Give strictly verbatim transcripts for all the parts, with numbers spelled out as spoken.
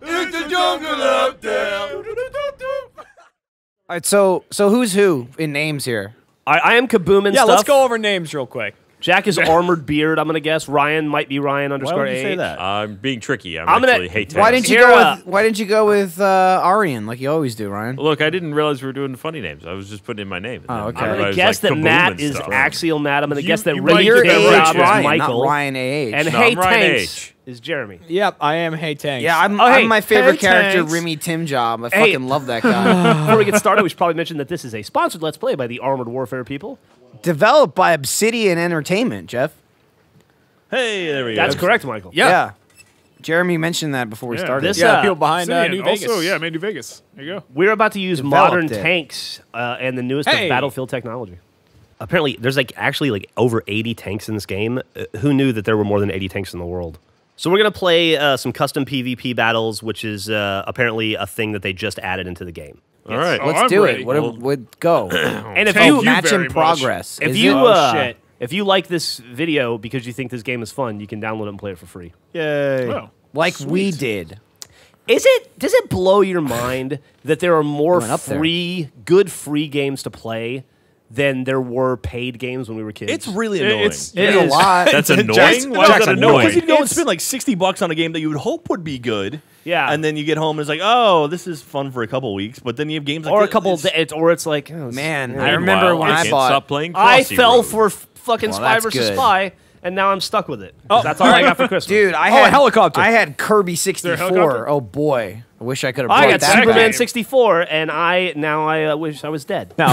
It's the jungle out there. All right, so so who's who in names here? I, I am Kaboom and yeah, stuff. let's go over names real quick. Jack is Armored Beard, I'm going to guess. Ryan might be Ryan underscore Why would you A. say that? I'm being tricky. I'm, I'm gonna- actually hate Why didn't you Here, go uh, with Why didn't you go with uh, Aryan like you always do, Ryan? Look, I didn't realize we were doing funny names. I was just putting in my name. Oh, okay. I'm I going to was guess like, that Kaboom Matt and is stuff. Axial Matt. I'm going to You- guess that you Ray might You're get A that H right, is Ryan, Michael. not Ryan A H. And No, Hey I'm Ryan Tanks H. is Jeremy. Yep, I am Hey Tanks. yeah, I'm, Oh, hey, I'm my favorite hey, character, Tanks. Remy Tim Job. I Hey. fucking love that guy. Before we get started, we should probably mention that this is a sponsored Let's Play by the Armored Warfare people. Developed by Obsidian Entertainment, Jeff. Hey, there we go. That's correct, Michael. Yeah. Jeremy mentioned that before we Yeah. started. This, yeah, uh, people behind uh, Obsidian New Vegas. Also, yeah, made New Vegas. There you go. We're about to use Developed modern it. tanks uh, and the newest Hey. of battlefield technology. Apparently, there's like actually like over eighty tanks in this game. Uh, who knew that there were more than eighty tanks in the world? So we're gonna play uh, some custom PvP battles, which is uh, apparently a thing that they just added into the game. All right. Oh, Let's I'm do ready. it. What Well- would go? And if Thank you you match very in much. progress. if Is you it? Oh, uh, shit. if you like this video because you think this game is fun, you can download it and play it for free. Yay. Oh, like we sweet. did. Is it? Does it blow your mind that there are more Went up there. free, good free games to play than there were paid games when we were kids? It's really It- annoying. it's- There's Yeah. a lot. That's annoying. Jack's- Why is Jack's that annoying. annoying? Because you'd go and It's- spend like sixty bucks on a game that you would hope would be good. Yeah. And then you get home and it's like, oh, this is fun for a couple weeks. But then you have games like or a this- couple it's- days, or it's like, oh, it's- Man, yeah. I remember Meanwhile, when I can't bought. Stop playing I Crossy fell Road. for f- fucking Well, Spy that's versus good. Spy, and now I'm stuck with it. That's all I got for Christmas. Dude, I Oh, a had helicopter. I had Kirby there a sixty-four. helicopter? Oh boy, I wish I could have. I brought got that Superman back. sixty-four, and I now I uh, wish I was dead. Now.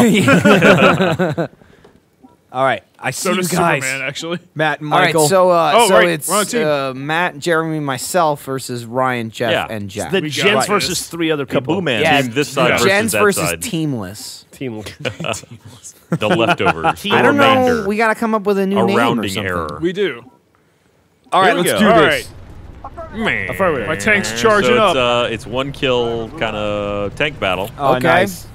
All right, I see So you does guys. Superman, actually. Matt and All right, Michael. so uh, Oh, so right, it's we're on a team. uh, Matt, Jeremy, myself versus Ryan, Jeff, Yeah. and Jack. The We got Gens it. versus three other people. Kaboom Man. Yeah, Team this side versus Gens that versus side. teamless. Team. The leftovers. Team the I don't remainder. know. We got to come up with a new a name or rounding something. error. We do. All right, Here we let's go. do All this. right. Man. Affirmative. My tank's So charging it's, up. uh, it's one kill kind of tank battle. Oh, Okay. nice.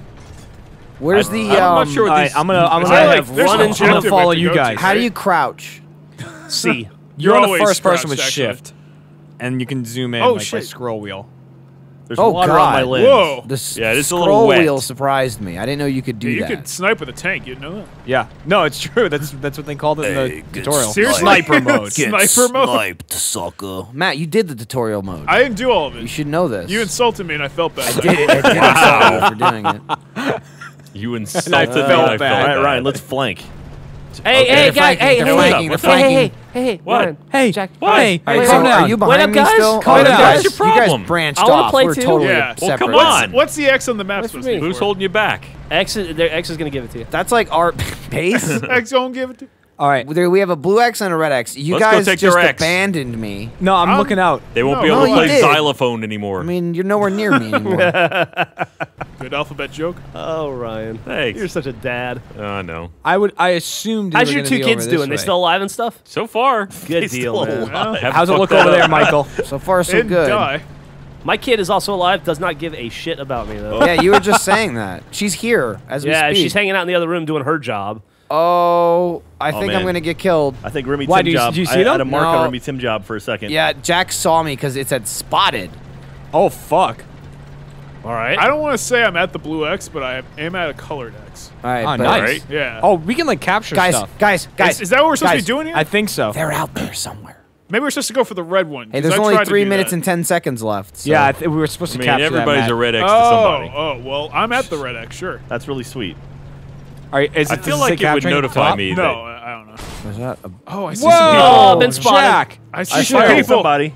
Where's I'm- the? I'm um, not sure what All right, these. I'm gonna, I'm Is gonna, that I like, have there's run an into- I'm gonna objective follow we have to you go to, guys. How do right? you crouch? C. You're on the always first person with crouched, actually. shift, and you can zoom in Oh, like by shit. scroll wheel. There's Oh, water on my God. limbs. Whoa. The s- Yeah, it is a scroll little wet. wheel surprised me. I didn't know you could do Yeah, you that. could snipe with a tank. You know that? Yeah, no, it's true. That's that's what they called it in the tutorial. Seriously? Sniper mode. Sniper mode. sucker. Matt, you did the tutorial mode. I didn't do all of you it. should know this. You insulted me and I felt bad. I did it. I did insult you for doing it. You insulted And I me. felt and I bad. felt All right, bad. Ryan, let's flank. Hey, Okay. hey, They're guys, flanking, hey, they're hey, flanking, hey, they're hey, hey, flanking. hey, hey, What? Ryan, Hey, Jack, what? Ryan, Hey, wait, All right, wait, so calm wait. down. are you Wait behind up, me guys. still? Calm oh, down. you What's guys, your you guys problem? branched I wanna off. play We're too. totally Yeah. Well, separate. come on. What's the X on the map What's supposed for to be me? Who's for? holding you back? X is, their X is gonna give it to you. That's like our base. X don't give it to. All right. There- we have a blue X and a red X. You Let's go guys take just their X. abandoned me. No, I'm Um, looking out. They won't No, be able no, to you play did. xylophone anymore. I mean, you're nowhere near me anymore. Good alphabet joke. Oh, Ryan, Thanks. you're such a dad. Oh, no. I would. I assumed. you How's were your gonna two be kids over this doing? They way. still alive and stuff? So far, Good they deal, still man. alive. Yeah. How's it Fuck look that over there, up. Michael? so far, so Didn't good. die. My kid is also alive. Does not give a shit about me though. Yeah, you were just saying that. She's here as we Yeah, speak. she's hanging out in the other room doing her job. Oh, I think I'm man. gonna get killed. I think Remy Why, Tim do you- Job. do you see I had them? a mark No. on Remy Tim Job for a second. Yeah, Jack saw me because it said spotted. Oh fuck! All right. I don't want to say I'm at the blue X, but I am at a colored X. All right, Oh, but nice. Right. Yeah. Oh, we can like capture guys, stuff. guys, guys. Is, is that what we're supposed guys, to be doing here? I think so. They're out there somewhere. Maybe we're supposed to go for the red one. Hey, 'cause there's I only tried to three do minutes that. and ten seconds left. So. Yeah, I th we were supposed I to mean, capture everybody's that. a Matt. red X to Oh, somebody. oh, well, I'm at the red X, sure. That's really sweet. All right, is I it, does feel it like say it would capturing at the notify top? me No, that I I don't know. Is that a- Oh, I see Whoa, some people. Oh, been spotted. Jack. I see I some fired people. somebody.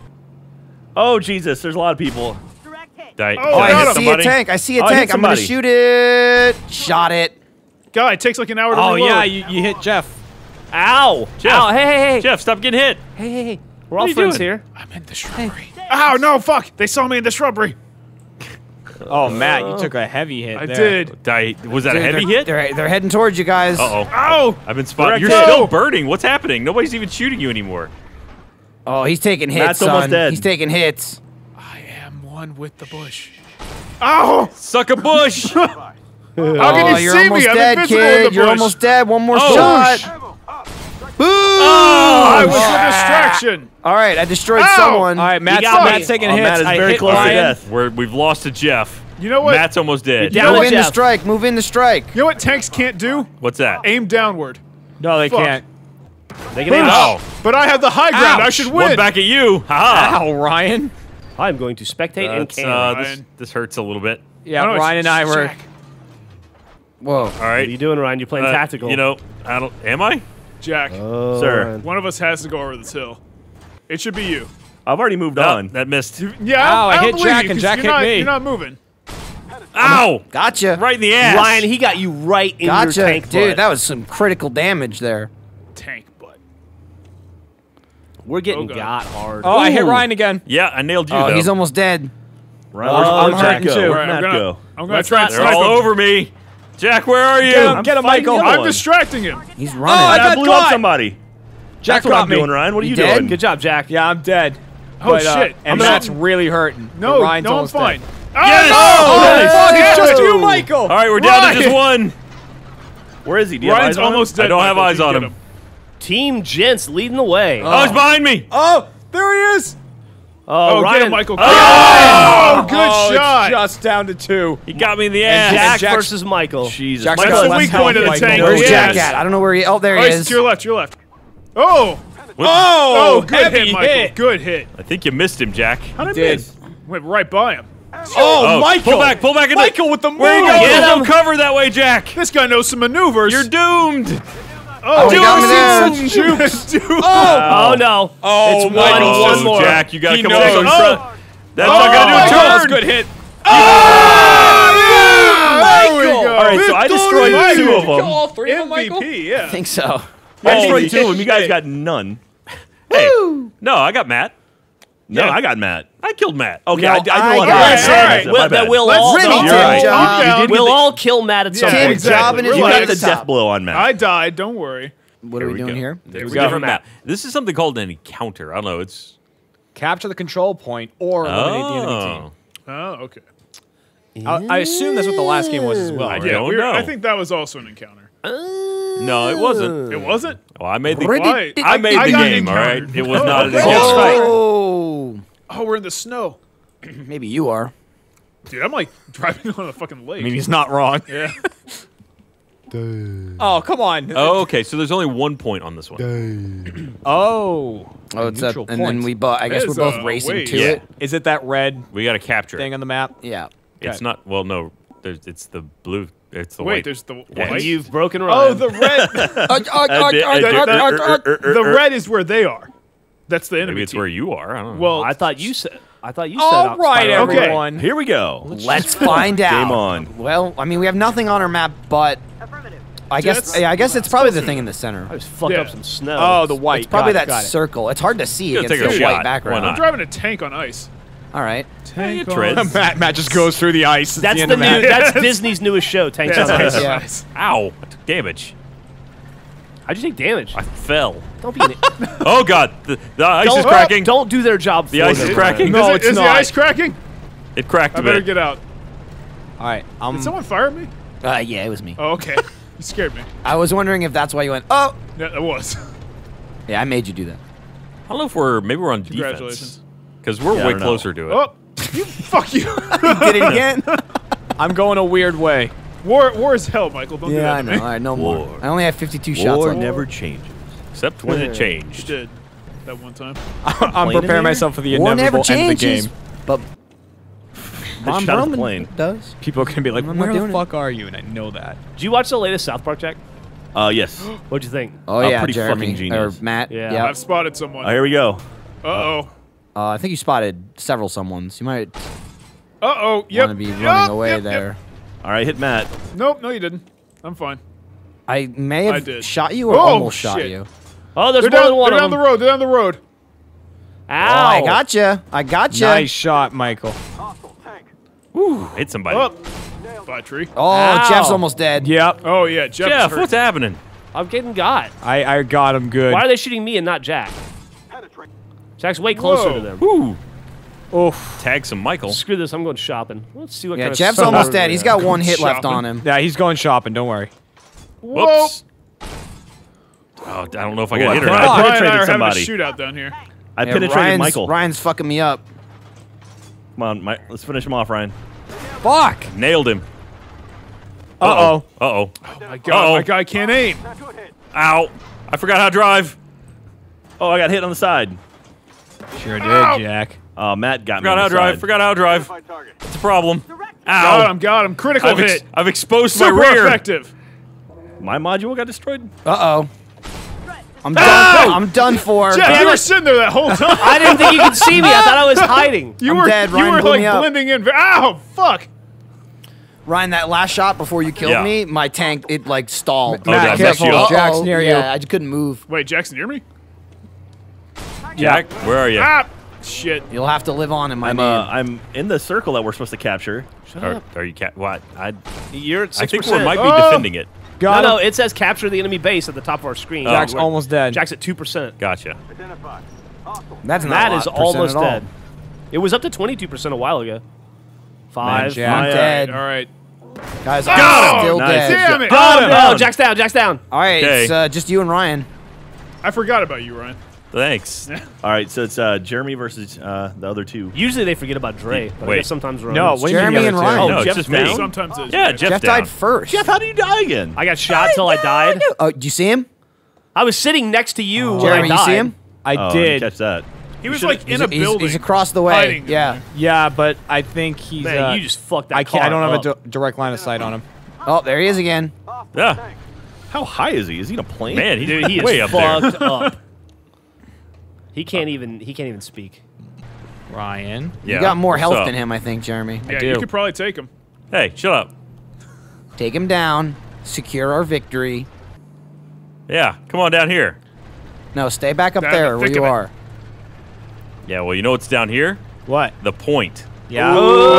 Oh Jesus! There's a lot of people. Di- Oh, Oh, I I got him. see somebody? a tank. I see a Oh, I hit tank. I'm gonna somebody. shoot it. Shot it. Guy, it takes like an hour to Oh reload. yeah, you, you hit Jeff. Ow! Jeff. Ow! Hey, hey, hey! Jeff, stop getting hit. Hey, hey, hey! We're all are you friends doing? here. I'm in the shrubbery. Ow, no, fuck. They saw me in the shrubbery. Oh Matt, you took a heavy hit. I there. did. Di- was that a Dude, heavy they're, hit? They're, they're heading towards you guys. Uh-oh. Ow! I've been spotted. Direct You're hit. still burning. What's happening? Nobody's even shooting you anymore. Oh, he's taking hits, Matt's almost son. dead. He's taking hits. I am one with the bush. Ow! Suck a bush. How oh, can you you're see almost me? I'm dead, invisible in kid. the You're bush. almost dead. One more Oh, shot. I was a distraction. All right, I destroyed Ow! someone. All right, Matt's, got me. Matt's taking Oh, hits. Matt is I very hit close to Ryan. death. We're, we've lost to Jeff. You know what? Matt's almost dead. Down Move with in the Jeff. strike. Move in the strike. You know what tanks can't do? What's that? Aim downward. No, they Fuck. can't. They can aim Ow. But I have the high ground. I Ouch. should One win. back at you. Ha Ow, Ryan. I'm going to spectate and That's, can. uh, this, Ryan. this hurts a little bit. Yeah, Oh, no, Ryan and I it's were. Jack. Whoa. All What right. are you doing, Ryan? You're playing Uh, tactical. You know, I don't. Am I? Jack. Oh, Sir. Ryan. One of us has to go over this hill. It should be you. I've already moved No, on. that missed. Yeah. Ow, I don't hit believe Jack you, and 'cause Jack you're hit not, me. You're not moving. Ow! Gotcha. Right in the ass. Ryan, he got you right in Gotcha. your tank Dude, butt. that was some critical damage there. Tank butt. We're getting Oh, God. got hard. Oh, I hit Ooh. Ryan again. Yeah, I nailed you. Oh, though. he's almost dead. Ryan, Oh, where's, I'm where's Matt hurting go? too. Where'd Alright, I'm Matt gonna, go? I'm gonna Let's try not- and They're snipe all him. over me. Jack, where are you? Get him, I'm get him, fighting Michael. the other I'm one. distracting him. He's Oh, running. I I got blew up caught. somebody. Jack That's what got I'm me. doing, Ryan. What are You you dead? doing? Good job, Jack. Yeah, I'm dead. Oh, But, uh, shit. And I'm Matt's not- really hurting. No, but Ryan's no, I'm almost fine. dead. Yes! Oh, Oh, Nice. fuck, Yes! it's just you, Michael. All right, we're down to Ryan. just one. Where is he? Do you have Ryan's eyes on him? almost dead. I don't have Michael. eyes You on get him. Team Gents leading the way. Oh, he's behind me. Oh, there he is. Oh, Oh, Ryan. get him, Michael. Oh! Oh, good oh, shot. It's just down to two. He got me in the And ass. Jack Jack's- versus Michael. Jesus. Jack's Michael, got the less weak health, point of the Michael. tank. Where's Yes. Jack at? I don't know where he. Oh, there Oh, he he's is. to your left, to your left. Oh! What- Oh, good heavy hit, Michael. hit. Good hit. I think you missed him, Jack. How'd I did. miss? Went right by him. Oh, Oh, Michael. pull back, pull back into- Michael with the move. Where you going? There's Get no him. cover that way, Jack. This guy knows some maneuvers. You're doomed. oh, he got me there. some jukes. Dude. Oh, no. Oh, it's one, Michael. one more. Jack, you gotta He come knows. over in Oh. front. That's Oh, not gonna do Michael. a That was turn. a good hit. There we go. All right, so I destroyed Victory. two of them. All three of them, M V Michael? P, yeah. I think so. I destroyed two of Holy them. You guys shit. got none. Hey, no, I got Matt. No, Yeah. I got Matt. I killed Matt. Okay, No, I, I did a I lot of got bad it. stuff. All right, My We'll, bad. that we'll Let's all, Remy no, Tim You're right. job. Calm down. we'll all kill Matt at some Yeah, Tim point. exactly. jobbing his You way got to the the death top. blow on Matt. I died. Don't worry. What are we we doing go. here? There we we go. different map. This is something called an encounter. I don't know. It's Capture the control point or eliminate the enemy team. oh, Oh, okay. I, I assume that's what the last game was as well. I right? Yeah, don't we're- know. I think that was also an encounter. no, it wasn't. It wasn't? Oh, I made the Why? I made I the got an game. All right, encounter. it was not an Oh, encounter. right. Oh, Oh, we're in the snow. maybe you are. Dude, I'm like driving on a fucking lake. I mean, he's not wrong. yeah. Oh, come on. Oh, okay. So there's only one point on this one. Oh. Oh, it's up, Neutral and then points. we both. I guess There's, we're both uh, racing wait. to Yeah. it. Is it that red We got to capture thing it. on the map? Yeah. It's Okay. not. Well, no. There's. It's the blue. It's the Wait, white. there's the Yeah, white. You've broken Oh, Ryan. the red. Arg, arg, arg, did- I arg, did- arg, arg, arg. the red is where they are. That's the enemy Maybe it's team. where you are. I don't know. Well, I thought you said. I thought you said. All out- right, Spider- Okay. everyone. Here we go. Let's find out. Game on. Well, I mean, we have nothing on our map, but I guess That's- yeah, I guess it's probably the thing in the center. I just fucked Yeah. up some snow. Oh, the white. It's probably Got it, that got it. circle. It's hard to see Gotta against take the a white shot. background. Why I'm not? driving a tank on ice. All right. Hey, Tank on treads. Matt, Matt just goes through the ice. It's That's the the end new. of Matt. That's Disney's newest show. Tanks Yeah, on Ice. Tanks on Yeah. Ice. Ow! I took damage. How'd you take damage? I fell. Don't be. An, Oh God! The, the ice don't, is cracking. Don't do their job. The for ice them, is Ryan. cracking. No, is it, it's is the not. ice cracking? It cracked I a better bit. get out. All right. Um, Did someone fire me? Uh, yeah, it was me. Oh, okay. You scared me. I was wondering if that's why you went. Oh, Yeah, it was. yeah, I made you do that. I don't know if we're maybe we're on defense Congratulations. because we're Yeah, I way don't know. closer to it. Oh, you fuck you. Did it again? I'm going a weird way. War, war is hell, Michael. Don't do yeah, that I to know. me. All right, no War. more. I only have fifty-two shots War left. never changes. Except when it You changed. did that one time. I'm Plane in preparing here? myself for the War never inevitable end of the changes. game. But Von shot at the Braun plane. does. People are going to be like, I'm not where the doing it. fuck are you? And I know that. Did you watch the latest South Park, Jack? Uh, yes. What'd you think? Oh Uh, yeah, pretty Jeremy fucking genius. or Matt. Yeah. Yeah. I've spotted someone. Uh, here we go. Uh oh. Uh, I think you spotted several someones. You might Uh oh. Yep. want to be Yep, running away yep, there. Yep. All right, hit Matt. Nope. No, you didn't. I'm fine. I may I have did. shot you or Oh, almost shot shit. you. Oh, there's They're more down, than one they're of down them. the road. They're down the road. Oh, Ow! I gotcha. I gotcha. Nice shot, Michael. Whew, hit somebody. Up. By a tree. Oh, Ow. Jeff's almost dead. Yep. Oh yeah, Jeff. Jeff, is hurt. what's happening? I'm getting got. I, I got him good. Why are they shooting me and not Jack? Jack's way closer Whoa. to them. Whew. Oof. Tag some Michael. Screw this. I'm going shopping. Let's see what Yeah, kind of Jeff's stuff almost we're dead. gonna He's have. got one hit left Shopping. on him. Yeah, he's going shopping. Don't worry. Whoa. Whoops. Oh, I don't know if I Ooh, got I hit or tried. not. Ryan and I penetrated are having a somebody. shootout down here. I Yeah, penetrated Ryan's, Michael. Ryan's fucking me up. Come on, my, let's finish him off, Ryan. Fuck. Nailed him. Uh-oh. Uh-oh. Oh my god, Uh-oh. my guy can't aim. Ow. I forgot how to drive. Oh, I got hit on the side. Sure did, Ow. Jack. Oh, Matt got me Forgot on how the to drive. side. Forgot how to drive. It's a problem. Got Ow. him, got him. Critical I've, ex hit. I've exposed Super my rear. effective. My module got destroyed. Uh-oh. I'm done. Ow! I'm done for. Jeff, you were sitting there that whole time. I didn't think you could see me. I thought I was hiding. You I'm were, dead. you Ryan were blew like me up. blending in. Ow, fuck. Ryan, that last shot before you killed Yeah. me, my tank, it like stalled. Oh, Matt, did I mess careful. you up? Jack's Uh-oh. near you. Yeah, I just couldn't move. Wait, Jackson, near me? Jack, where are you? Ah, shit. You'll have to live on in my I'm name. uh, I'm in the circle that we're supposed to capture. Are, are you cat? What? I, You're at I six think we percent. might be Oh. defending it. Got No, no, him. it says capture the enemy base at the top of our screen. Jack's We're- almost dead. Jack's at two percent. Gotcha. That's not That a is lot percent almost at all. dead. It was up to twenty-two percent a while ago. Five. Jack. I'm My, uh, dead. All right. Guys, Got I'm him! still Nice. dead. Damn it. Oh, him. no, Jack's down, Jack's down. All right, Okay. it's uh, just you and Ryan. I forgot about you, Ryan. Thanks. All right, so it's uh, Jeremy versus uh, the other two. Usually they forget about Dre, but I Wait. guess sometimes we're No, on. what do you mean Jeremy the and other two? Ryan. Oh, no, it's Jeff's just me. down? Sometimes it's Yeah, Jeff Jeff down. died first. Jeff, how did you die again? I got shot till I died. Oh, do you see him? I was sitting next to you when Jeremy, I you died. see him? I Oh, I did. didn't catch that. He was He's- like in a he's- building. He's across the way. hiding. Yeah. Yeah, but I think he's. Man, uh, you just fucked that I can't. I car don't have up. a di- direct line of sight on him. Oh, there he is again. Yeah. How high is he? Is he in a plane? Man, he's Dude, he is way up there. fucked up. He can't even. He can't even speak. Ryan. Yeah. You got more What's health up? than him, I think, Jeremy. Yeah, do. you could probably take him. Hey, shut up. Take him down. Secure our victory. Yeah, come on down here. No, stay back up Down in the there where thick you of it. are. Yeah, well, you know what's down here? What? The point. Yeah.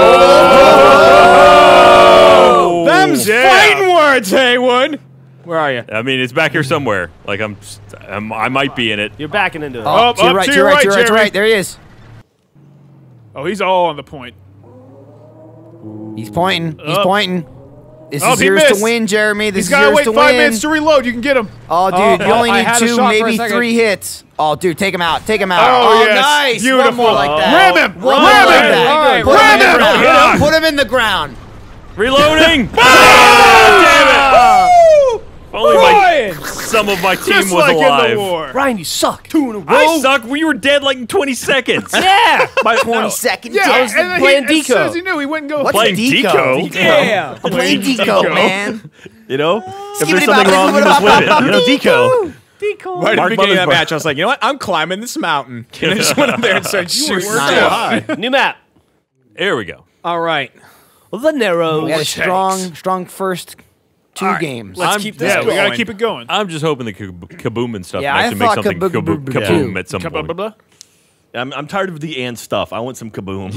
Oh! Them's Yeah. fighting words, Haywood. Where are you? I mean, it's back here somewhere. Like I'm, I'm I might be in it. You're backing into it. Oh, Up, to your up, right, to to your your right, right, to your right, to your Jeremy. right. There he is. Oh, he's all on the point. He's pointing. He's Up. pointing. This Oh, is he yours missed. to win, Jeremy. This He's is got to yours wait to five win. minutes to reload. You can get him. Oh, dude, Oh, you only I need had a two, shot for a maybe second. three hits. Oh, dude, take him out. Take him out. Oh, yes. nice. One Beautiful. more like that. Ram him. One Ram more him. like that. All right, Put him ram in the him. ground. Yeah. Put him in the ground. Reloading. ah, damn it! Only my, some of my team Just was like alive. in the war. Ryan, you suck. Two in a row. I suck. We were dead like in twenty seconds. Yeah. twenty seconds. Yeah, dead. was and then playing he, as soon Deco. as he knew, he wouldn't go. What's Playing Deco? Deco. Yeah. I'm playing Deco, man. You know, if Skibbity there's something bop, wrong, you just whip it. You know, Deco. Deco. Right at the Mark beginning of that Mothersbaugh. match, I was like, you know what? I'm climbing this mountain. And I just went up there and started shooting. were Nice. so high. New map. There we go. All right. The Narrows. We had a tanks. strong, strong first two All right, games. Let's I'm- keep this yeah, we gotta going. keep it going. I'm just hoping the kab- kaboom and stuff Yeah, can I actually make thought something kaboom- kaboom, kaboom- kaboom kaboom. at some Blah, blah, point. blah. I'm, I'm tired of the and stuff. I want some kaboom.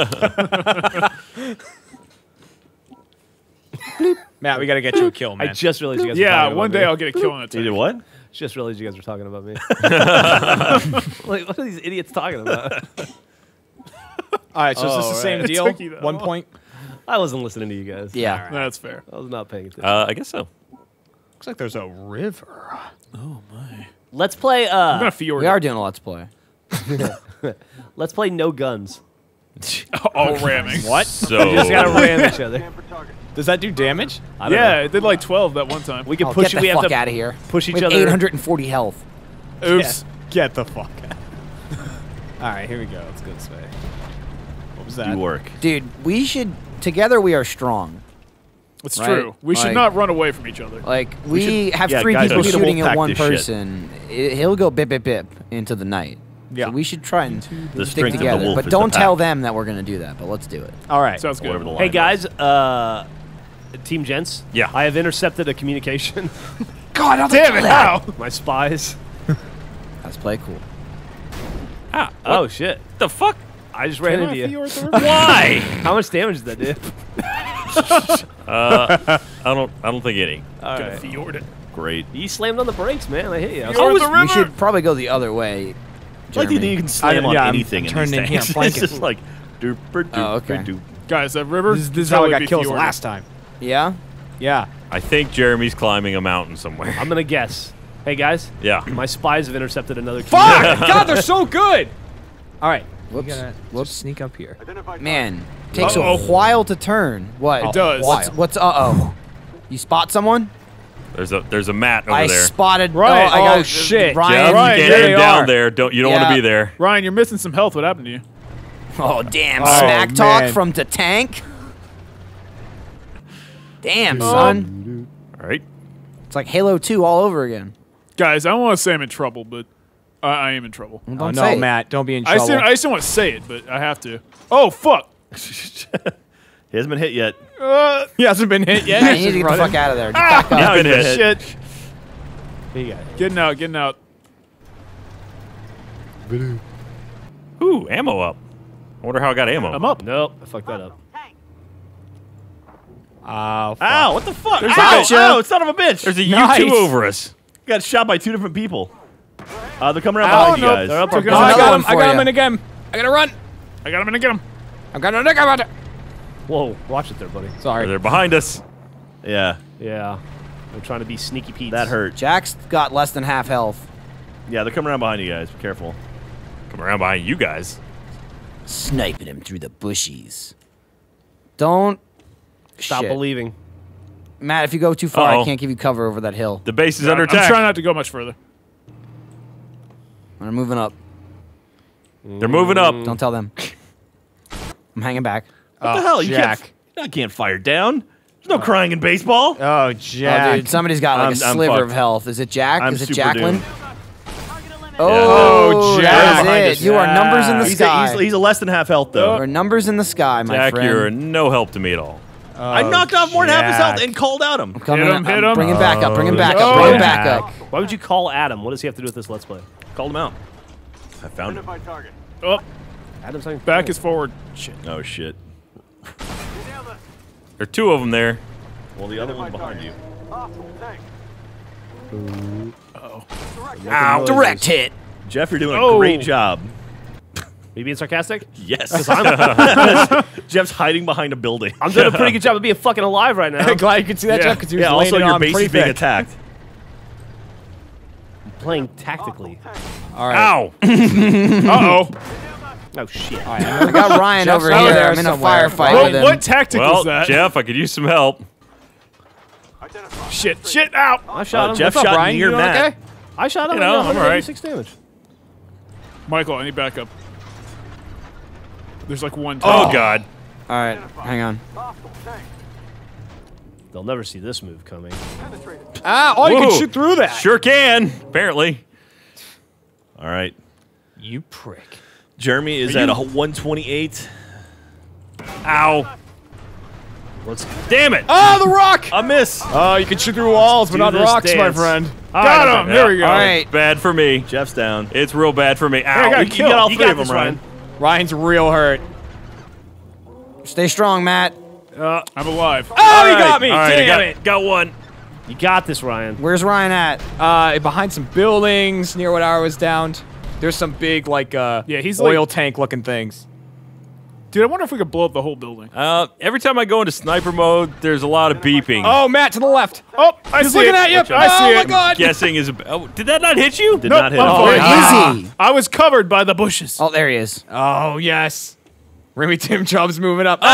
Matt, we got to get you a kill, man. I just realized you guys were Yeah, talking about one day me. I'll get a kill on it. You did what? Just realized you guys were talking about me. Like, what are these idiots talking about? All right, so is this Oh, the same right. It deal? took you that One long. point. I wasn't listening to you guys. Yeah. That's fair. I was not paying attention. Uh, I guess so. Looks like there's a river. Let's play. I'm Uh, gonna fjord We it. are doing a let's play. let's play no guns. all ramming. What? So We just gotta ram each other. Does that do damage? I don't Yeah, know. it did like twelve that one time. We can Oh, push. get the we have fuck to out of here. push each With other. eight hundred forty health. Oops. Get the fuck out. All right, here we go. Let's go this way. What was that? Do work. Dude, we should, together we are strong. It's Right. true. We should Like- not run away from each other. Like, we, should- have yeah, three guys, people we should shooting wolf at pack one this shit. person. I- he'll go bip, bip, bip into the night. Yeah. So we should try and The stick strength of the together. wolf But is don't the tell pack. them that we're going to do that, but let's do it. All right. Sounds good. Whatever the line Hey is. guys, uh, Team Gents. Yeah. I have intercepted a communication. God, I'll Damn it! How? My spies. Let's play cool. ah, Oh shit! what the fuck? I just ran Can I into you. fjord the river? Why? How much damage did that do? uh, I don't. I don't think any. All Gonna right. fjord it. Great. You slammed on the brakes, man. I hit you. I was- Fjord was- the We river. should probably go the other way. I like the idea Jeremy. you can slam I- on yeah, I'm- anything I'm in turning these in here, things. flanking. It's just like duper duper Oh, okay. duper. Guys, that river. This, can this is how I totally got be kills fjorded. last time. Yeah? Yeah. I think Jeremy's climbing a mountain somewhere. I'm gonna guess. Hey guys. Yeah. My spies have intercepted another. Fuck! God, they're so good. All right. Whoops. We gotta Whoops. sneak up here. Man, takes Uh-oh. a while to turn. What? It does. What's, what's uh oh? You spot someone? There's a there's a mat over I there. spotted. Ryan. Oh, I got Oh, shit. Ryan. Jeff, Ryan, you there can't they aim down are. there. Don't you don't want Yeah. to be there. Ryan, you're missing some health. What happened to you? Oh damn! Oh, Smack talk man. from the tank. Damn, Oh. son. All right. It's like Halo two all over again. Guys, I don't want to say I'm in trouble, but I, I am in trouble. Well, Oh don't no, say it. Matt, don't be in I trouble. still, I just don't want to say it, but I have to. Oh, fuck. He hasn't been hit yet. Uh, he hasn't been hit yet. Yeah, you need to get the fuck out of there. Just back up. Now been it hit. hit. shit. Here you go. Getting out, getting out. Ooh, ammo up. I wonder how I got ammo. I'm up. Nope, I fucked that up. Oh, fuck. Ow! What the fuck? There's Ow! like a- Ow! Son of a bitch! There's a Nice. U two over us. Got shot by two different people. Uh, they're coming around Ow, behind you no, guys. they're up Oh, Okay, I another got one him. I for got him ya. in again. I gotta run. I got him and I get him. I'm gonna nick him. Whoa, watch it there, buddy. Sorry. They're behind us. Yeah, Yeah, they're trying to be sneaky Pete. that hurt. Jack's got less than half health. Yeah, they're coming around behind you guys. Be careful. Come around behind you guys. Sniping him through the bushies. Don't. Stop Shit. believing. Matt, if you go too far, Uh-oh. I can't give you cover over that hill. The base is I'm, under I'm attack. trying not to go much further. I'm moving up. They're moving up. Don't tell them. I'm hanging back. What the hell? You Jack. can't. You can't fire down. There's no crying in baseball. Oh, Oh, Jack. dude, somebody's got like I'm- a I'm sliver fucked. of health. Is it Jack? I'm Is it super Jacqueline? doomed. Oh, Oh, that Jack. is Behind it. us. You are numbers in the He's a, sky. he's, he's a less than half health though. You are numbers in the sky, my Jack, friend. you're no help to me at all. I knocked off more than half his health Jack. and called out him. Coming Hit up. him, hit I'm him. Bring him back up. Bring him back Oh, up. Bring him yeah. back up. Why would you call Adam? What does he have to do with this Let's Play? Called him out. I found him. Oh, Adam's saying back is forward. Shit. Oh shit. There are two of them there. Well, the other one's behind you. Ow. Direct hit. Jeff, you're doing a Oh. great job. Me being sarcastic? Yes. Jeff's hiding behind a building. I'm doing a pretty good job of being fucking alive right now. Glad you could see that, Yeah. Jeff, because he was Yeah. Also, landing your on base pretty is being thick. attacked. Playing tactically. All right. Ow. Uh-oh. Oh shit. I got Ryan Jeff's over over here. there I'm in a somewhere. firefight What, with him. what tactic Well, was that? Jeff, I could use some help. Shit, shit, out. I shot Uh, him. Jeff What's up, shot Ryan? near You doing Matt. okay? I shot him. You know, I I'm did all right. six damage. Michael, I need backup. There's like one. Oh, tank. God. All right, hang on. They'll never see this move coming. Ah, oh, you Whoa. can shoot through that. Sure can, apparently. All right. You prick. Jeremy is Are at you- a one twenty-eight. Ow. Let's Damn it. Oh, the rock! A miss. Oh, you can shoot through walls, but do not this rocks, my dance. friend. Got him. There we go. All right. Bad for me. Jeff's down. It's real bad for me. Ow. I got You killed. got all You three got of them, this, Ryan. Ryan's real hurt. Stay strong, Matt. I'm alive. Oh, he got me! All right, I Damn got, it! got one. You got this, Ryan. Where's Ryan at? Uh, behind some buildings near what I was downed. There's some big, like, uh, Yeah, he's oil like- tank looking things. Dude, I wonder if we could blow up the whole building. Uh, every time I go into sniper mode, there's a lot of beeping. Oh, Matt, to the left. Oh, I He's see looking it. at you. Watch out. I see oh, it. my God. Guessing is. A, oh, did that not hit you? Did Nope, not hit I'm him. fine. Oh, easy. I was covered by the bushes. Oh, there he is. Oh, yes. Remy Tim Chubb's moving up.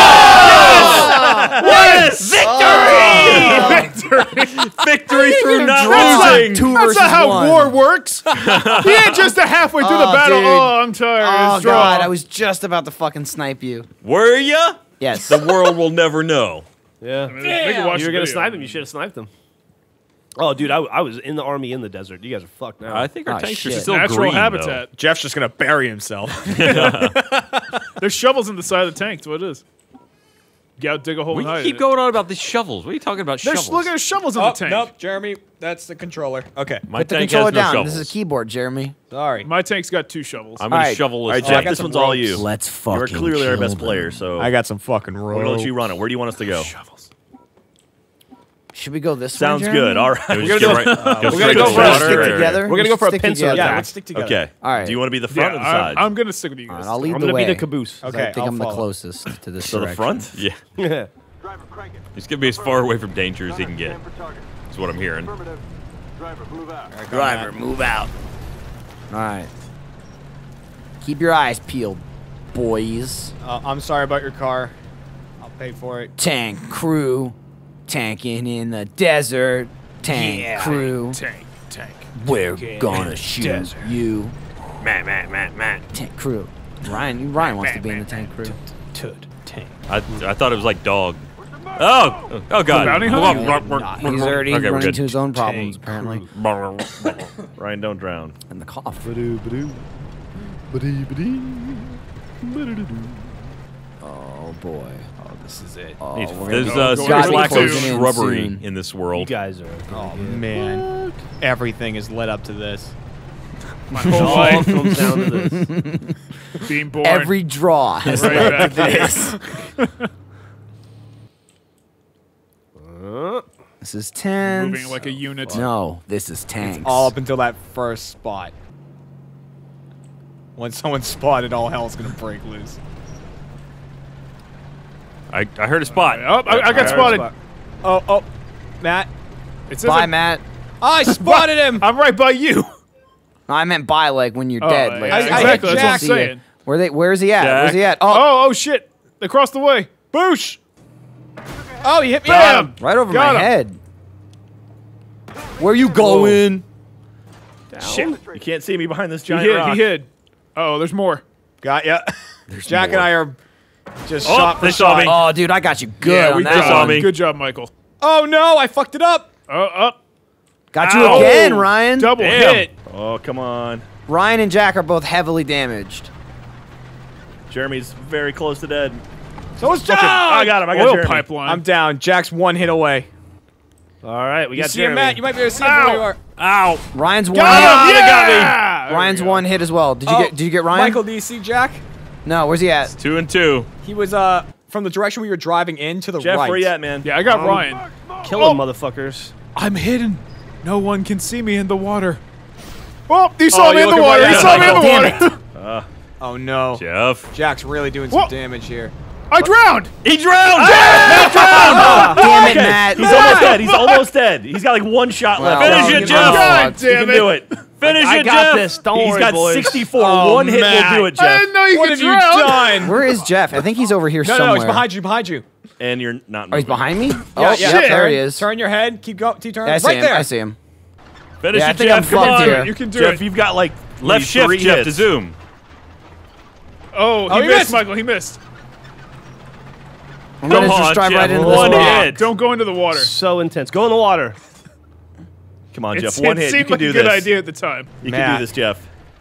Yes! Victory! Victory through not That's losing. like two That's versus not how one. war works. He ain't just a halfway through the Oh, battle. dude. Oh, I'm tired. Oh It's draw. God, I was just about to fucking snipe you. Were ya? Yes. The world will never know. Yeah. They can watch You were the gonna video. snipe him. You should have sniped him. Oh, dude, I, I was in the army in the desert. You guys are fucked now. I think our Oh, tanks are shit. still Natural green, habitat. Jeff's just going to bury himself. There's shovels in the side of the tank. That's what it is. You gotta dig a hole though. and We hide keep it. going on about these shovels. What are you talking about? There's shovels. look at the shovels in the tank. nope, Jeremy, that's the controller. Okay. My Put the tank controller has no down. shovels. This is a keyboard, Jeremy. Sorry. My tank's got two shovels. I'm gonna Alright. shovel All this. right, tank. Jeff, got this some one's all ropes. you. Let's fucking. You're clearly our kill best them. player, so I got some fucking we're gonna ropes. let you run it. Where do you want us to go? Shovels. Should we go this Sounds way? Jeremy? good. All right. Can we We're just gonna get do right, go we're straight gonna go to for a water, Stick or- together. We're gonna go for a Stick pencil. together. Yeah, let's stick together. Okay. All right. Do you want to be the Yeah, front or the side? I, I'm gonna stick with you All guys. right, I'll lead I'm the gonna way. be the caboose. I Okay, think I'll I'm the follow. closest to this So the direction. front? Yeah. He's gonna be as far away from danger as he can get. That's what I'm hearing. Driver, move out. All right. Keep your eyes peeled, boys. Uh, I'm sorry about your car. I'll pay for it. Tank crew, tanking in the desert. Tank Yeah. crew, Tank, tank. we're tank gonna in shoot desert. you. Man, man, man, man. Tank crew. Ryan, Ryan wants to be in the tank crew. Tud tank. I I thought it was like dog. Oh, oh God. Bounty hunter? He's already Okay, we're running good. into his own problems, apparently. Ryan, don't drown. And the cough. Oh boy. Oh, this is it. Oh, There's we're there's, gonna- uh, Going serious to lack of closing in shrubbery soon. in this You world. guys are. Oh man, everything is led up to this. My It whole all life comes down to this. being born. Every draw has right led back to to this. Uh, This is tense. moving like a unit. No, this is tanks. All up until that first spot. When someone's spotted, all hell's gonna break loose. I, I heard a spot. Oh, I, I got spotted. Oh, oh, Matt. It says Bye, I'm, Matt. I spotted him. I'm right by you. No, I meant bye, like when you're Oh, dead. Like, yeah, I- I exactly. hit That's what I'm Jack. saying. Where they? Where is he at? Where's he at? Oh, Oh, oh shit! They crossed the way. Boosh! Oh, he hit me. Got down. him. right over Got my him. head. Where you going? Shit. You can't see me behind this He giant hid. rock. He hid. Oh, there's more. Got ya. Jack and I are just Oh, shot for they saw shot. me. Oh, dude, I got you good yeah, on we that did. saw one. me. Good job, Michael. Oh no, I fucked it up. Oh, up. Got you Ow. again, Ryan. Double Damn. hit. Oh, come on. Ryan and Jack are both heavily damaged. Jeremy's very close to dead. So it's Fucking- I got him. I got Oil Jeremy. pipeline. I'm down. Jack's one hit away. all right, we You got see him, Jeremy. Matt? You might be able to see him Ow. where you are. Ow. Ryan's one. Got hit. him. they got me. Yeah! There Ryan's we go. one hit as well. Did you Oh, get? Did you get Ryan? Michael, do you see Jack? No, where's he at? Two and two. He was uh from the direction we were driving in to the Jeff, right. where you at, man? Yeah, I got Ryan. Kill him, motherfuckers. I'm hidden. No one can see me in the water. Oh, he saw Oh, me you're in the looking water. right He at saw me in the Michael. water. Damn Oh no. Jeff. Jack's really doing some Whoa. damage here. I drowned. He drowned. Damn it, Matt. He's almost dead. He's almost dead. He's got like one shot Well, left. Finish well, it, you Jeff. know, God fuck. You damn can it. do it. Finish I it, got Jeff. this. Don't He's worry, got boys. sixty-four. Oh, one hit Matt. will do it, I Jeff. didn't know you What could have you drown. done? Where is Jeff? I think he's over here No, somewhere. no, he's behind you, behind you. And you're not Oh, he's moving. behind me? Yeah, oh, yeah. yep, Shit. there he Turn- is. Turn your head. Keep going. Keep turning. Yeah, I see right him. there. I see him. Finish Yeah, I it, think Jeff. I'm Come fucked on. here. You can do Jeff, it. you've got like Left shift, three Jeff, to hits. zoom. Oh, he Oh, he missed, missed. Michael. He missed. I'm gonna Come just on, drive Jeff. right into One this rock. hit. Don't go into the water. So intense. Go in the water. Come on, It's, Jeff. One it hit. seemed You can like do a good this. idea at the time. You Matt. can do this, Jeff.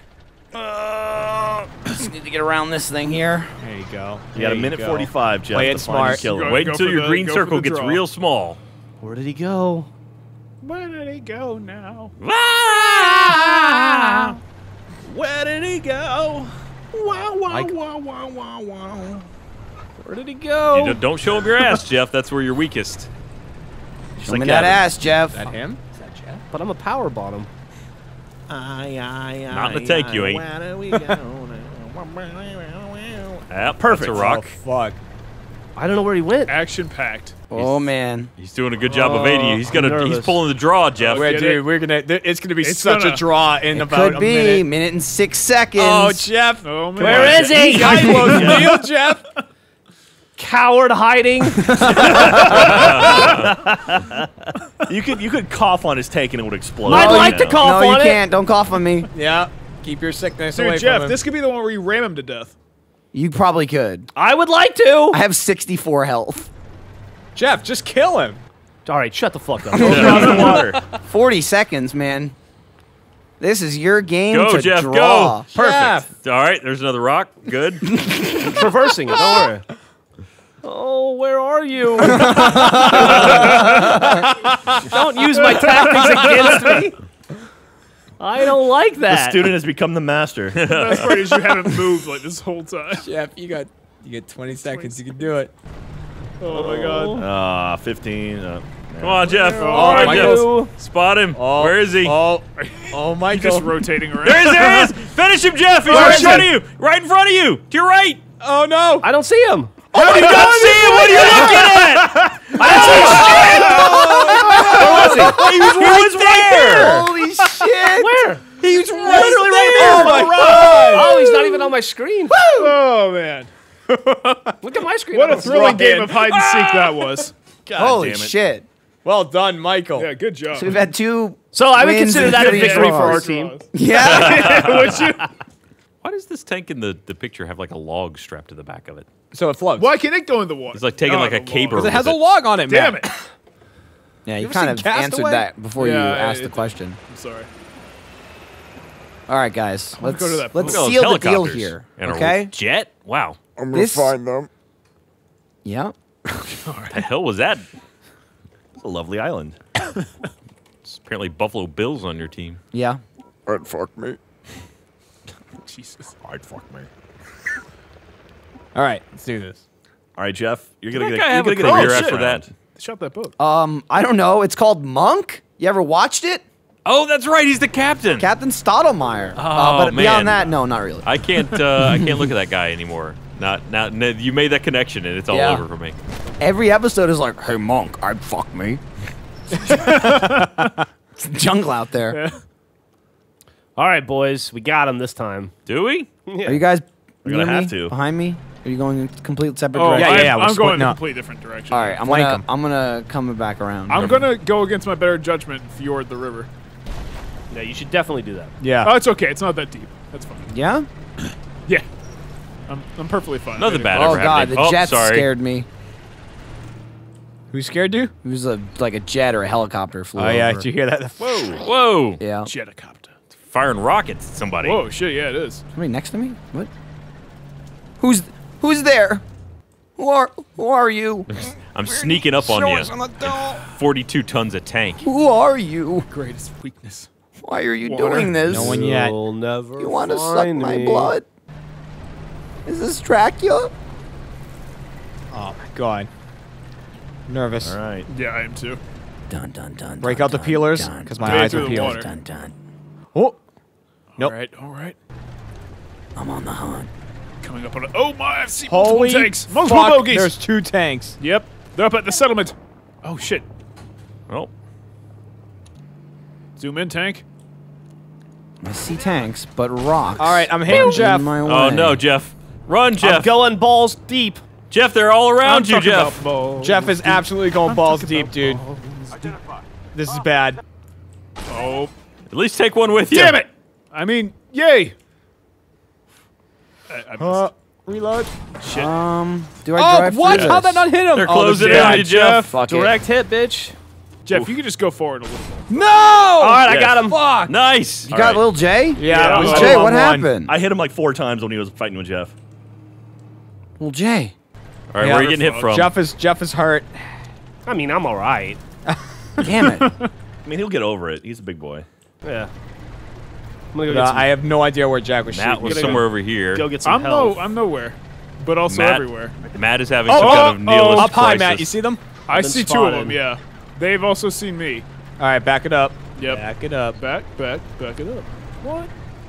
Just need to get around this thing here. There you go. You got a There minute go. forty-five, Jeff. Play to it find and smart. Kill him. Go- Wait go until for your the- green go for circle the gets draw. real small. Where did he go? Where did he go now? Where did he go? Wow, wow, Mike. wow, wow, wow, wow. Where did he You go? don't- don't show him your ass, Jeff. That's where you're weakest. Just Show like me that Gavin. ass, Jeff. Is that him? Is that Jeff? But I'm a power bottom. Aye, aye, Not in the aye, tank, aye, you ain't. where do we go now? Yeah, perfect. That's a rock. Oh, fuck. I don't know where he went. Action packed. Oh, man. He's doing a good job of evading you. He's gonna. I'm He's nervous. pulling the draw, Jeff. Wait, get dude, it? we're gonna. th- It's gonna be It's such gonna- a draw in It about could a be. minute. Minute and six seconds. Oh, Jeff. Oh, man. Where is he? Guy close deal, Jeff. Coward hiding. You could you could cough on his tank and it would explode. I'd No, like you- to cough No, you on it. can't. Don't cough on me. Yeah. Keep your sickness away Dude, Jeff, from him. this could be the one where you ram him to death. You probably could. I would like to. I have sixty-four health. Jeff, just kill him. All right, shut the fuck up. Go across the water. forty seconds, man. This is your game Go, to Jeff, draw. go. Perfect. Jeff. All right, there's another rock. Good. Traversing it. Don't worry. Oh, where are you? Don't use my tactics against me. I don't like The that. student has become the master. The best part is you haven't moved like this whole time. Jeff, you got you get twenty seconds. You can do it. Oh my god. Ah, fifteen. Uh, Come on, Jeff. Oh, All right, Michael. Jeff. Spot him. Oh, Where is he? Oh, oh, You're Michael. just rotating around. There he is. There he is. Finish him, Jeff. He's Where right in is front he? of you. Right in front of you. To your right. Oh no! I don't see him. How do you not see him? What are you looking at? I was he? He was right there. Holy shit! Where? He was literally right there. there. Oh my God. Oh, he's not even on my screen. Oh man! Look at my screen. What I a don't see thrilling it. game of hide and seek that was. God Holy damn it. shit! Well done, Michael. Yeah, good job. So we've had two. So I would wins consider and that a three victory for our draws. team. Yeah. Would you? Why does this tank in the, the picture have like a log strapped to the back of it? So it floats. Why can't it go in the water? It's like taking Oh, like a the caper. log. Because it has with a log on it, Damn Matt. it! Yeah, you ever kind seen of Castaway? answered that before you Yeah, asked it- the question. I'm sorry. All right, guys. Let's go to that let's boat. Look at those seal the deal helicopters here. and a Okay. jet? Wow. I'm This- gonna find them. Yeah. What the hell was that? It's a lovely island. It's apparently Buffalo Bills on your team. Yeah. Alright, fuck me. Jesus. Alright, fuck me. All right, let's do this. All right, Jeff. You're gonna That get. guy A, you're have a gonna get a career good after shit that. round. Shut that boat. Um, I don't know. It's called Monk. You ever watched it? Oh, that's right. He's the captain. Captain Stottlemyre. Oh, uh, but man. beyond that, no, not really. I can't. Uh, I can't look at that guy anymore. Not now. No, you made that connection, and it's all Yeah. over for me. Every episode is like, "Hey, Monk, I'd fuck me." It's jungle out there. All right, boys, we got him this time. Do we? Yeah. Are you guys We're gonna near me? have to. Behind me? Are you going in complete separate Oh, direction? yeah, I'm, yeah, we're I'm going splitting in a up. completely different direction. All right, I'm Flank gonna 'em. I'm gonna come back around. I'm gonna go against my better judgment and fjord the river. Yeah, you should definitely do that. Yeah. Oh, it's okay. It's not that deep. That's fine. Yeah. Yeah. I'm, I'm perfectly fine. Nothing Anyway. bad Oh ever god, happening. the Oh, jet sorry. scared me. Who scared you? It was a like a jet or a helicopter flew Oh yeah, over. did you hear that? Whoa! Whoa! Yeah. Jetacopter. Firing rockets at somebody. Whoa, shit, yeah, it is. Somebody next to me? What? Who's who's there? Who are who are you? I'm sneaking up on Show you. us on the door. forty-two tons of tank. Who are you? Greatest weakness. Why are you Water. doing this? No one yet. You'll never You want to suck find my me. blood? Is this Dracula? Oh my god. Nervous. All right. Yeah, I am too. Dun dun dun. Break dun, out the dun, peelers, dun, because dun, my Stay eyes through are the peeled. water. Dun dun. Oh. Nope. All right, all right. I'm on the hunt. Coming up on it. Oh my, I've seen multiple Holy tanks. Multiple fuck, bogeys. there's two tanks. Yep, they're up at the settlement. Oh shit. Oh, Zoom in, tank. I see tanks, but rocks. All right, I'm hitting in Jeff. my way. oh no, Jeff! Run, I'm Jeff! going balls deep. Jeff, they're all around you, I'm talking Jeff. about balls. Jeff is absolutely going balls deep, dude. This is bad. Oh, At least take one with you. damn it! I mean, yay! I, I missed. Uh, reload. Shit. Um, do I Oh, drive what? through How'd that this? not hit him? They're Oh, closing the in on jab. you, Jeff. Fuck it. Direct hit, bitch. Jeff, you can just go forward a little more. No! All right, I Yes. got him. Fuck. Nice. You got little Jay? Yeah, it was Yeah. two Jay, on what one. happened? I hit him like four times when he was fighting with Jeff. Little Jay. All right, Yeah, where are you getting hit fuck. from? Jeff is Jeff is hurt. I mean, I'm all right. Damn it. I mean, he'll get over it. He's a big boy. Yeah. I'm gonna go Uh, get some, I have no idea where Jack was Matt shooting. was Gonna go- somewhere over here. go get some I'm health. no, I'm nowhere, but also Matt, everywhere. Matt is having Oh, some oh, kind of nihilist Up high, crisis. Matt. You see them? I been see two spotted. of them. Yeah, they've also seen me. All right, back it up. Yep. Back it up. Back, back, back it up. What?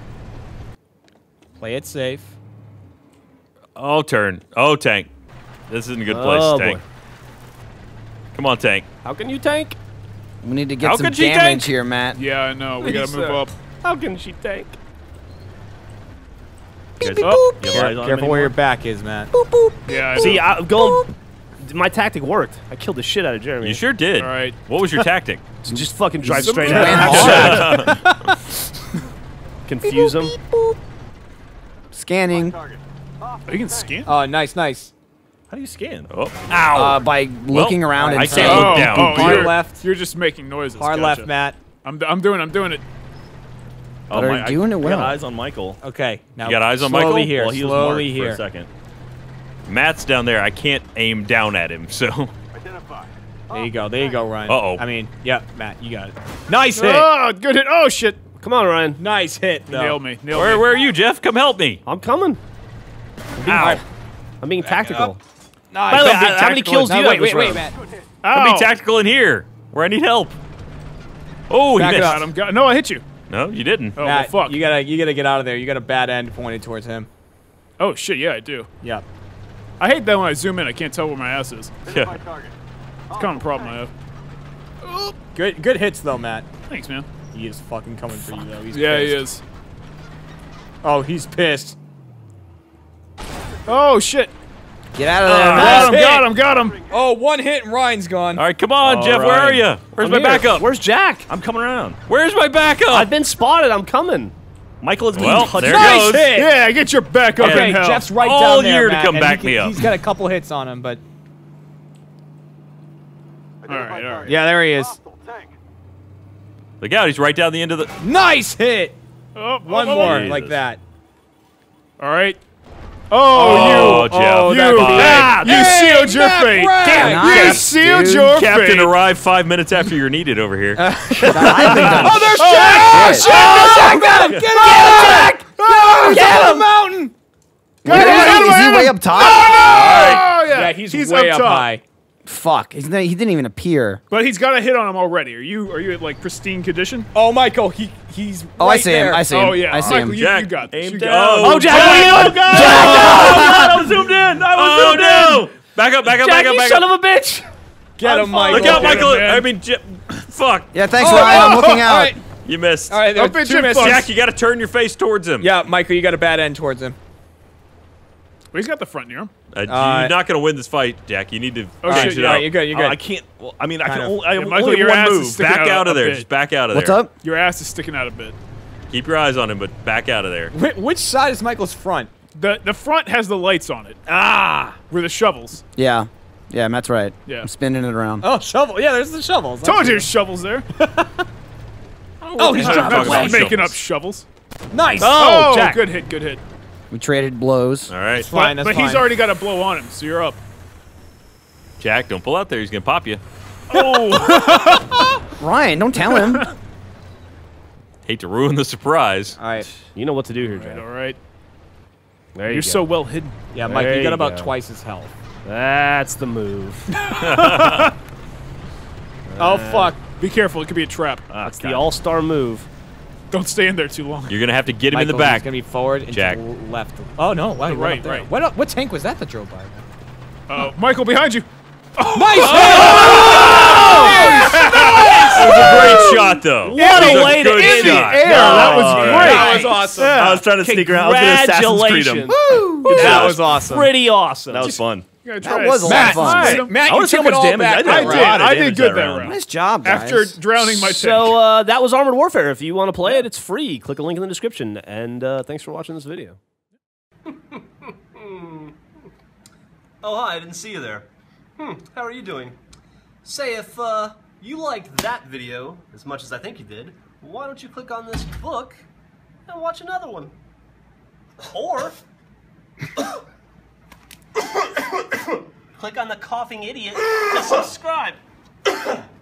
Play it safe. Oh, turn. Oh, tank. This isn't a good place, Oh, tank. boy. Come on, tank. How can you tank? We need to get How some could she damage tank? here, Matt. Yeah, I know. We gotta move Lisa. up. How can she tank? You guys- beep, oh, boop. you have Care- eyes on him careful where anymore? your back is, Matt. Yeah. I See, know. I'm going. My tactic worked. I killed the shit out of Jeremy. You sure did. All right. What was your tactic? So just fucking drive Some- straight Ran at him. hard. Confuse him. Scanning. Oh, you can scan. Oh, nice, nice. How do you scan? Oh, ow. Uh, by looking around and I saying, can't look oh, down. oh, Hard you're, left. You're just making noises. Hard Gotcha. left, Matt. I'm, I'm doing. I'm doing it. Oh, But are my- you I- doing it I well? got eyes on Michael. Okay. Now You got eyes on slowly Michael? here. Well, he was slowly marked here. for a second. Matt's down there. I can't aim down at him, so. There you go. There you go, Ryan. Uh-oh. I mean, yep, Matt, you got it. Nice hit. Oh, good hit. Oh shit. Come on, Ryan. Nice hit. though. Nailed me. Nailed Where, me. where are you, Jeff? Come help me. I'm coming. Ow. I'm being tactical. Nice. By the way, Don't be how many tactical. kills do No, you wait, have this wait, round? wait, Matt. Come Ow. be tactical in here, where I need help. Oh, he Back it missed. up. God, I'm go- no, I hit you. No, you didn't. Oh, Matt, well, fuck. you gotta, you gotta get out of there. You got a bad end pointed towards him. Oh shit. Yeah, I do. Yep. I hate that when I zoom in, I can't tell where my ass is. Yeah. It's kind of a problem I have. Good, good hits though, Matt. Thanks, man. He is fucking coming for you though. He's Yeah, pissed. he is. Oh, he's pissed. Oh shit! Get out of there. Got Nice him! hit. Got him! Got him! Oh, one hit and Ryan's gone. All right, come on, All Jeff. Where are right. you? Where's I'm my here. backup? Where's Jack? I'm coming around. Where's my backup? I've been spotted. I'm coming. Michael is being Well, touched. there Nice goes. hit. Yeah, get your back up Okay, in hell. Jeff's right All down there, year to Matt, come and back he, me up. He's got a couple hits on him, but all right, all right. yeah, there he is. Look out, he's right down the end of the... Nice hit. Oh, One oh, oh, more Jesus. like that. All right. Oh, Oh, you. Jeff. Oh, that you. fine. That, you Hey, sealed your Matt fate. Bragg. Damn, you Nice, sealed dude. your Captain fate. arrived five minutes after you're needed over here. I've been done. Oh, there's Oh, Jack! shit. Oh, Jack, get him! Get him! Jack! Oh, Get him! Mountain! Is he, is he way up top? Oh, yeah. Yeah, he's, way up, top. high. Fuck. He's not, he didn't even appear. But he's got a hit on him already. Are you are you at like pristine condition? Oh, Michael, he he's. Oh, I right see there. him. I see him. Oh yeah, I see Michael, him. you, Jack, you got this. aim You down. got this. Oh, Jack, what are you doing? Oh, God. Jack, I was zoomed in. I was zoomed in. Back up, back up, Jack, back up, you back son up. of a bitch! Get him, I'm Michael. Look out, Get him, Michael. man. I mean, Je- fuck. Yeah, thanks, Oh, Ryan. I'm oh, looking oh, out. all right. You missed. All right, there Oh, are bitch, two you misses. fuck. Jack, you got to turn your face towards him. Yeah, Michael, you got a bad end towards him. Well, he's got the front near him. Uh, Uh, you're not going to win this fight, Jack. You need to Oh, change shit, it yeah, up. All right, you're good. You're Oh, good. I can't. Well, I mean, I Kind can of. only. I Yeah, have Michael, only your one ass is move. sticking Back out out a of there. bit. Just back out of there. What's up? Your ass is sticking out a bit. Keep your eyes on him, but back out of there. Wh- which side is Michael's front? The the front has the lights on it. Ah. Where the shovels. Yeah. Yeah, Matt's right. Yeah. I'm spinning it around. Oh, shovel. Yeah, there's the shovels. Told you there's shovels there. Oh, he's Talking dropping about That's away. making up shovels. shovels. Nice. Oh, Jack. good hit, good hit. We traded blows. All right, Fine, But, that's but he's fine. already got a blow on him, so you're up. Jack, don't pull out there. He's going to pop you. Oh, Ryan, don't tell him. Hate to ruin the surprise. All right. You know what to do here, Jack. all right. There you You're go. so well hidden. Yeah, Mike, There you got you about go. twice his health. That's the move. Oh, fuck. Be careful, it could be a trap. That's the all-star move. Don't stay in there too long. You're going to have to get him Michael, in the back. He's going to be forward and Jack. to the left. Oh, no. Why, The what right, up there? right. What, up- what tank was that that drove by? Uh, Michael, behind you. Nice! That was a great shot, though. What That a was way to good end the shot. air. That was All great. right. That was awesome. I was trying to sneak around. I was going to Assassin's Creed him. Congratulations. That was awesome. Pretty awesome. That was fun. You gotta That try was to a lot of smash fun. him. Matt, I you wanna see took how it much all damage back I did. I that did. A lot round. of I did damage good that that round. round. Nice job, guys. After drowning my tank. So uh, that was Armored Warfare. If you want to play it, it's free. Click a link in the description. And uh, thanks for watching this video. Oh, hi. I didn't see you there. Hmm. How are you doing? Say, if uh, you liked that video as much as I think you did, why don't you click on this book and watch another one? Or click on the coughing idiot to subscribe.